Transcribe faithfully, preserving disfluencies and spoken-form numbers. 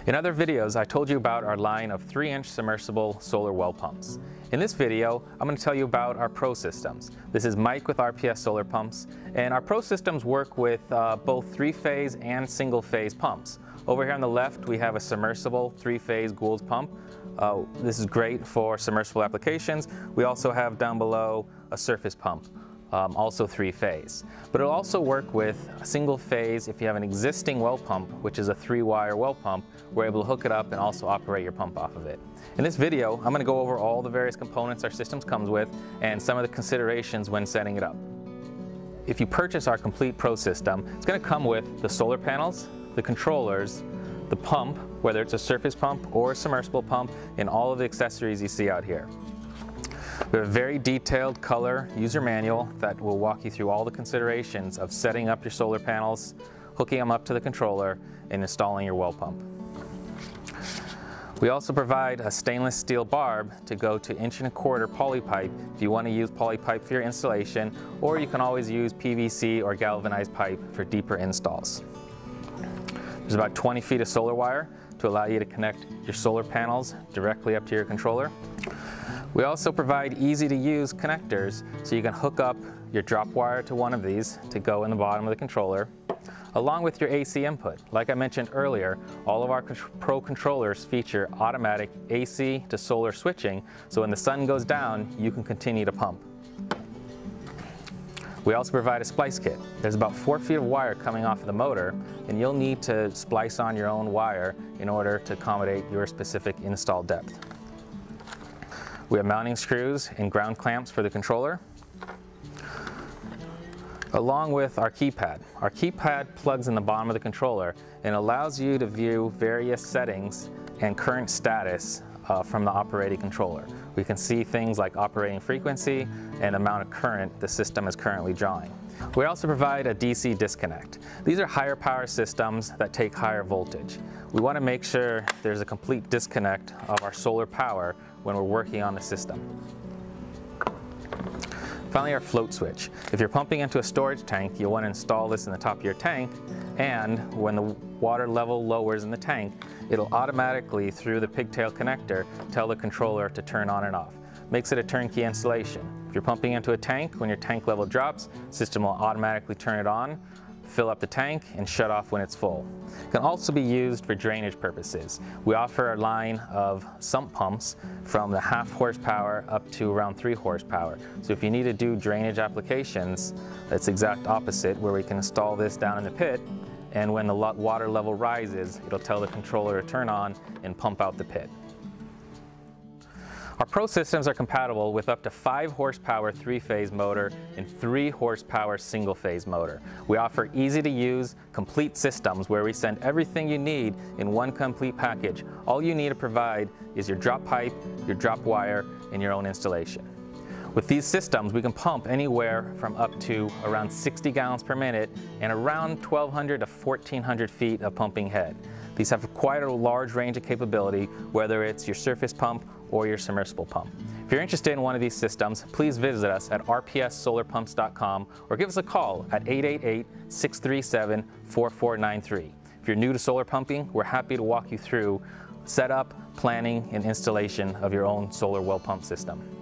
In other videos, I told you about our line of three inch submersible solar well pumps. In this video, I'm going to tell you about our Pro systems. This is Mike with R P S solar pumps, and our Pro systems work with uh, both three-phase and single-phase pumps. Over here on the left, we have a submersible three-phase Gould's pump. Uh, this is great for submersible applications. We also have down below a surface pump. Um, also three-phase. But it'll also work with a single phase if you have an existing well pump, which is a three-wire well pump. We're able to hook it up and also operate your pump off of it. In this video, I'm going to go over all the various components our systems comes with and some of the considerations when setting it up. If you purchase our complete Pro system, it's going to come with the solar panels, the controllers, the pump, whether it's a surface pump or a submersible pump, and all of the accessories you see out here. We have a very detailed color user manual that will walk you through all the considerations of setting up your solar panels, hooking them up to the controller, and installing your well pump. We also provide a stainless steel barb to go to inch and a quarter poly pipe if you want to use poly pipe for your installation, or you can always use P V C or galvanized pipe for deeper installs. There's about twenty feet of solar wire to allow you to connect your solar panels directly up to your controller. We also provide easy to use connectors so you can hook up your drop wire to one of these to go in the bottom of the controller, along with your A C input. Like I mentioned earlier, all of our Pro controllers feature automatic A C to solar switching, so when the sun goes down, you can continue to pump. We also provide a splice kit. There's about four feet of wire coming off of the motor, and you'll need to splice on your own wire in order to accommodate your specific install depth. We have mounting screws and ground clamps for the controller, along with our keypad. Our keypad plugs in the bottom of the controller and allows you to view various settings and current status uh, from the operating controller. We can see things like operating frequency and amount of current the system is currently drawing. We also provide a D C disconnect. These are higher power systems that take higher voltage. We want to make sure there's a complete disconnect of our solar power when we're working on the system. Finally, our float switch. If you're pumping into a storage tank, you'll want to install this in the top of your tank, and when the water level lowers in the tank, it'll automatically, through the pigtail connector, tell the controller to turn on and off. Makes it a turnkey installation. If you're pumping into a tank, when your tank level drops, the system will automatically turn it on, fill up the tank, and shut off when it's full. It can also be used for drainage purposes. We offer a line of sump pumps from the half horsepower up to around three horsepower. So if you need to do drainage applications, that's the exact opposite, where we can install this down in the pit, and when the water level rises, it'll tell the controller to turn on and pump out the pit. Our Pro systems are compatible with up to five horsepower three-phase motor and three horsepower single-phase motor. We offer easy-to-use, complete systems where we send everything you need in one complete package. All you need to provide is your drop pipe, your drop wire, and your own installation. With these systems, we can pump anywhere from up to around sixty gallons per minute and around twelve hundred to fourteen hundred feet of pumping head. These have quite a large range of capability, whether it's your surface pump or your submersible pump. If you're interested in one of these systems, please visit us at R P S solar pumps dot com or give us a call at eight eight eight, six three seven, four four nine three. If you're new to solar pumping, we're happy to walk you through setup, planning, and installation of your own solar well pump system.